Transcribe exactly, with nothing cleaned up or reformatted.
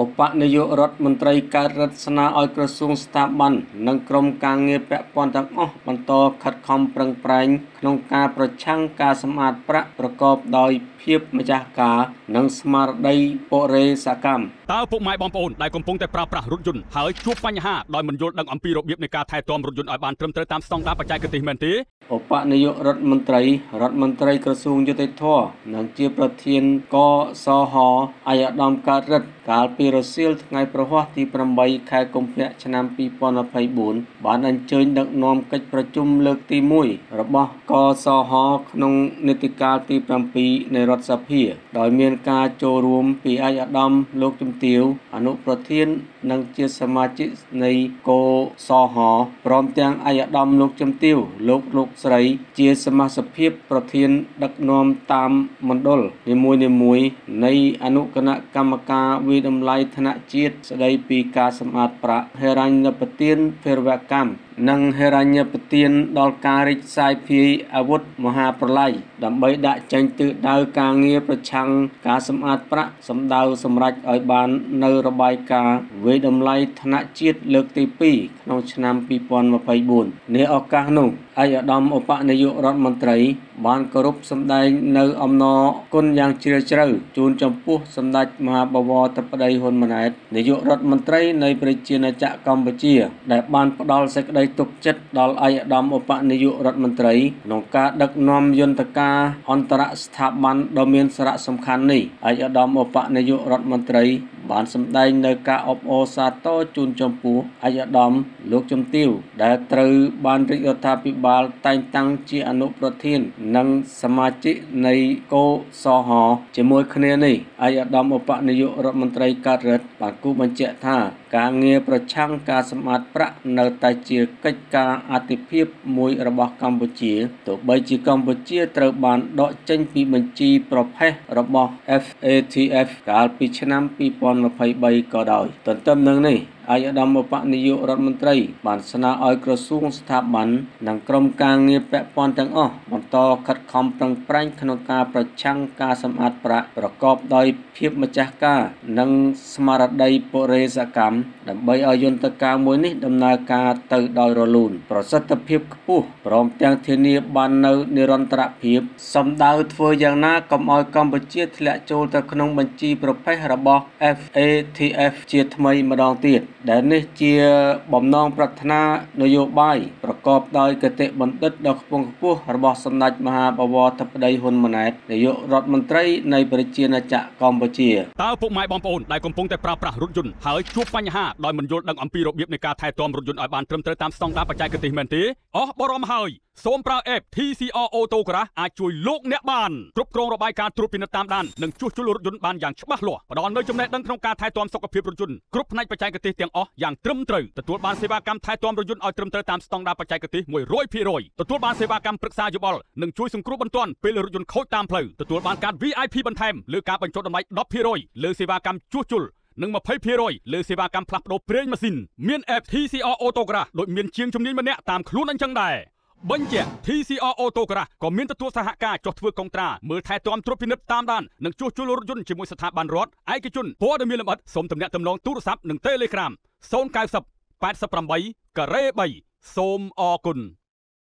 ឧបនាយករដ្ឋមន្ត្រីកើតរដ្ឋស្នើឲ្យក្រសួងស្ថាប័ននិងក្រុមការងារពាក់ព័ន្ធទាំងអស់បន្តខិតខំប្រឹងប្រែងក្នុងការប្រឆាំងការសម្អាតប្រាក់ប្រកបដោយភាពម្ចាស់ការនិងស្មារតីបរិយាសកម្មតើពុកម៉ែបងប្អូនដែលកំពុងតែប្រើប្រាស់រថយន្តហើយជួបបញ្ហាដោយមិនយល់ដឹងអំពីរបៀបនៃការថែទាំរថយន្តឲ្យបានត្រឹមត្រូវតាមស្តង់ដារបច្ចេកទេសមែនទេឧបនាយករដ្ឋមន្ត្រីរដ្ឋមន្ត្រីក្រសួងយុតិធធម៌និងជាប្រធានកសហអាយដាមកើតរិទ្ធកាលពីរសៀលថ្ងៃប្រហ័សទីប្រាំបីខែកុម្ភៈឆ្នាំពីរពាន់ម្ភៃបួនបានអញ្ជើញដឹកនាំកិច្ចប្រជុំលើកទីមួយរបស់កសហក្នុងនីតិកាលទីប្រាំពីរនៃរដ្ឋសភាដោយមានការចូលរួមពីអាយដាមលោកជំទាវអនុប្រធាននិងជាសមាជិកនៃកសហព្រមទាំងអាយដាមលោកជំទាវលោកលោកស្រីជាសមាជិកភាពប្រធានដឹកនាំតាមមណ្ឌលនីមួយៗនៃអនុគណៈកម្មការវិតម្លៃថ្នាក់ជាតិស្ដីពីការសម្អាតប្រាក់ហិរញ្ញប្បទានភេរវកម្មនិងហិរញ្ញប្បទានដល់ការរិះសាយភាយអាវុធមហាប្រឡាយដើម្បីដាក់ចេញទិសដៅការងារប្រឆាំងការសម្អាតប្រាក់សម្ដៅសម្រាប់ឲ្យបាននៅរបាយការណ៍វិតម្លៃថ្នាក់ជាតិលើកទីពីរក្នុងឆ្នាំពីរពាន់ម្ភៃបួននាឱកាសនោះអាយដាមឧបនាយករដ្ឋមន្ត្រីបានគោរពសម្ដែងនៅអំណរគុណយ៉ាងជ្រាលជ្រៅជូនចំពោះសម្ដេចមហាបវរធិបតីហ៊ុនម៉ាណែតនាយករដ្ឋមន្ត្រីនៃប្រជាណាចក្រកម្ពុជាដែលបានផ្ដល់សេចក្តីទុកចិត្តដល់អាយដាមឧបនាយករដ្ឋមន្ត្រីក្នុងការដឹកនាំយន្តការអន្តរស្ថាប័នដ៏មានសារៈសំខាន់នេះអាយដាមឧបនាយករដ្ឋមន្ត្រីបានសម្ដែងនៅការអបអរសាទរជូនចំពោះអាយដាមលោកជំទាវដែលត្រូវបានរាជរដ្ឋាភិបាលតែងតាំងជាអនុប្រធាននិងសមាជិកនៃកសហជាមួយគ្នានេះអាយដាមឧបនាយករដ្ឋមន្ត្រីកើតរដ្ឋបានគូបញ្ជាក់ថាការងារប្រឆាំងការសម្អាតប្រាក់នៅតែជាកិច្ចការអាទិភាពមួយរបស់កម្ពុជាទោះបីជាកម្ពុជាត្រូវបានដកចេញពីបញ្ជីប្រភេទរបស់ เอฟ เอ ที เอฟ កាលពីឆ្នាំពីរពាន់ម្ភៃបីក៏ដោយទន្ទឹមនឹងនេះអាយដាមឧបនាយករដ្ឋមន្ត្រីបានស្នើឲ្យក្រសួងស្ថាប័ននិងក្រុមការងារពាក់ព័ន្ធទាំងអស់បន្តខិតខំប្រឹងប្រែងក្នុងការប្រឆាំងការសម្អាតប្រាក់ប្រកបដោយភាពម្ចាស់ការនិងស្មារតីបរិយាសកម្មដើម្បីឲ្យយន្តការមួយនេះដំណើរការទៅដោយរលូនប្រសិទ្ធភាពខ្ពស់ព្រមទាំងធានាបាននូវនិរន្តរភាពសម្ដៅធ្វើយ៉ាងណាកុំឲ្យកម្ពុជាធ្លាក់ចូលទៅក្នុងបញ្ជីប្រភេទរបស់ เอฟ เอ ที เอฟ ជាថ្មីម្ដងទៀតដែលនេះជាបំណងប្រាថ្នានយោបាយប្រកបដោយគតិបណ្ឌិតដ៏ខ្ពង់ខ្ពស់របស់សម្ដេចមហាបវរធិបតីហ៊ុនម៉ាណែតនាយករដ្ឋមន្ត្រីនៃប្រជាណាចក្រកម្ពុជាតើពុកម៉ែបងប្អូនដែលកំពុងតែប្រើប្រាស់រថយន្តហើយជួបបញ្ហាដោយមិនយល់ដឹងអំពីរបៀបនៃការថែទាំរថយន្តឲ្យបានត្រឹមត្រូវតាមស្តង់ដារបច្ចេកទេសមែនទេអស់បរមហើយសូមប្រើ app ที ซี អារ Autograph អាចជួយលោកអ្នកបានគ្រប់គ្រងរបាយការណ៍ត្រួតពិនិត្យតាមដាននិងជួសជុលរថយន្តបានយ៉ាងច្បាស់លាស់ផ្ដល់នូវចំណេះដឹងក្នុងការថែទាំសុខភាពរថយន្តគ្រប់ផ្នែកបច្ចេកទេសទាំងអស់យ៉ាងត្រឹមត្រូវទទួលបានសេវាកម្មថែទាំរថយន្តឲ្យត្រឹមត្រូវតាមស្តង់ដារបច្ចេកទេសមួយរយភាគរយ ទទួលបានសេវាកម្មប្រឹក្សាយោបល់និងជួយសង្គ្រោះបន្ទាន់ពេលរថយន្តខូចតាមផ្លូវទទួលបានការ វី អាយ ភី បន្ថែមលើការបញ្ចុះតម្លៃ ដប់ភាគរយ លើសេវាកម្មជួសជុលនិង ยี่สิบเปอร์เซ็นต์ លើសេវាកម្មផ្លាស់ប្ដូរប្រេងម៉ាស៊ីនមាន app ที ซี អារ Autograph ដូចមានជាងជំនាញម្នាក់តាមខ្លួនអញ្ចឹងដែរបញ្ជាក់ ที ซี អារ Autograph ក៏មានទទួលសហការចុះធ្វើកុងត្រាមើលថែទាំត្រួតពិនិត្យតាមដាននិងជួសជុលរថយន្តជាមួយស្ថាប័នរដ្ឋឯកជនព័ត៌មានលម្អិតសូមទំនាក់ទំនងទូរស័ព្ទនិង Telegram ศูนย์ เก้า ศูนย์ แปด แปด แปด การ៉េ 3សូមអរគុណ